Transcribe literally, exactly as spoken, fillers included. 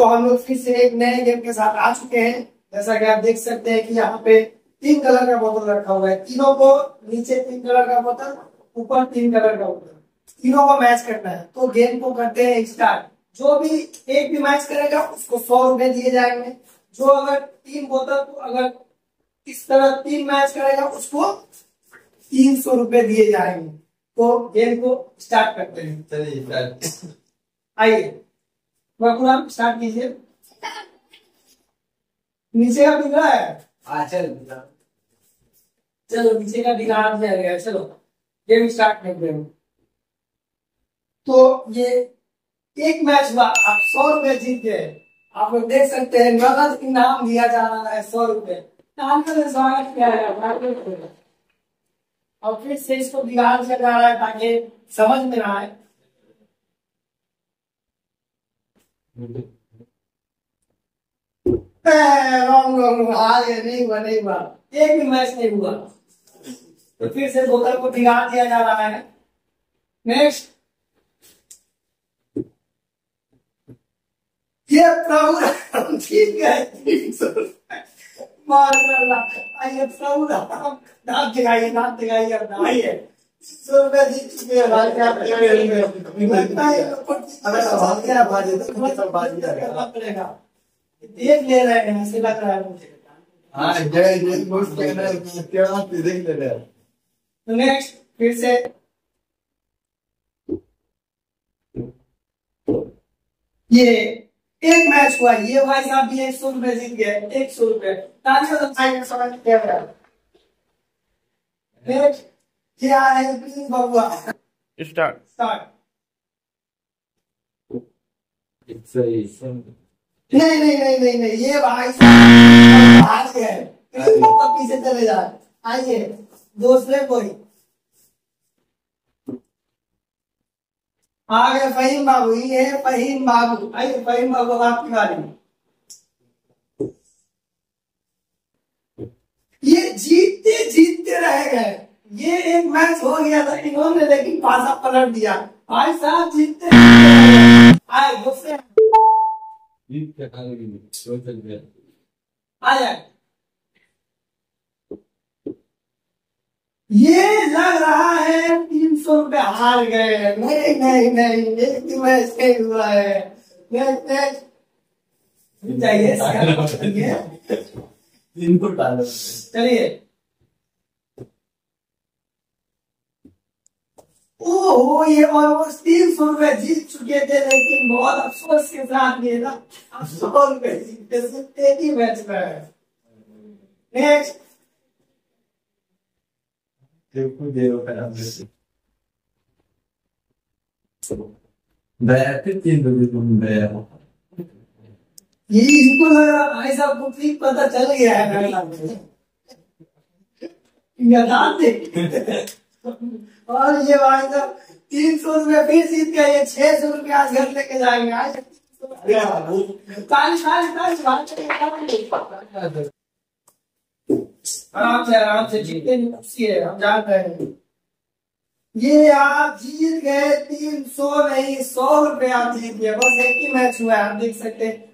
तो हम लोग फिर से एक नए गेम के साथ आ चुके हैं। जैसा कि आप देख सकते हैं कि यहाँ पे तीन कलर का बोतल रखा हुआ है, तीनों को नीचे तीन कलर का बोतल, ऊपर तीन कलर का बोतल, तीनों को मैच करना है। तो गेम को करते हैं स्टार्ट। जो भी एक भी मैच करेगा उसको सौ रुपए दिए जाएंगे। जो अगर तीन बोतल को अगर इस तरह तीन मैच करेगा उसको तीन सौ रुपए दिए जाएंगे। तो गेम को स्टार्ट करते हैं। चलिए आइए आप स्टार्ट कीजिए। नीचे का दिख रहा है? हाँ चल चलो नीचे का दिखा गया। चलो गेम स्टार्ट करते हैं। तो ये एक मैच हुआ, आप सौ रुपए जीत गए। आप लोग देख सकते हैं नगद इनाम दिया जा रहा है सौ रुपए। स्वागत किया है और फिर से इसको बिगाड़ से जा रहा है ताकि समझ में ना आए। रॉन्ग रॉन्ग हार गए, नहीं हुआ नहीं हुआ, एक भी मैच नहीं हुआ। तो फिर से बोतल को बिगाड़ दिया जा रहा है। नेक्स्ट ये प्रभु ठीक है तीन सौ आइए प्रभु दांत दिखाइए, दांत दिखाइए अपना। आइए सौ रुपए जीत चुके हैं। देख ले रहे हैं, ऐसे लग रहा है मुझे। हाँ जय जय देख ले रहे हैं। तो नेक्स्ट फिर से ये एक मैच हुआ, ये भाई साहब भी एक सौ रुपए जीत गए। एक सौ रुपए क्या है बबुआ? Start start. नहीं नहीं नहीं नहीं नहीं ये भाई साहब हार गए। पीछे चले जाए। आइए दूसरे कोई आ गए फहीम बाबू। ये है फहीम बाबू। आइए फहीम बाबू आपकी बारी। ये जीतते जीतते रह गए। ये एक मैच हो गया था इन्होंने, लेकिन पासा पलट दिया। भाई साहब जीतते आए दूसरे आ जाए। ये लग रहा है तीन सौ रुपए हार गए। नहीं नहीं नहीं एक भी मैच नहीं हुआ है। नेक्स्ट नेक्स्ट चाहिए इनपुट डालो। चलिए ओहो ये ऑलमोस्ट तीन सौ रुपए जीत चुके थे, लेकिन बहुत अफसोस के साथ ये ना आप सौ रुपए जीतते सिर्फ एक ही मैच में है। नेक्स्ट ये इनको लग रहा भाई साहब को ठीक पता चल गया है। और ये भाई साहब तीन सौ रुपये फिर जीत गए। ये छह सौ रुपये आज घर लेके जाएंगे। आज आराम से आराम से जीतते नहीं, हम जान रहे हैं। ये आप जीत गए तीन सौ नहीं सौ रुपये आप जीत गए। बस एक ही मैच हुआ है, आप देख सकते हैं।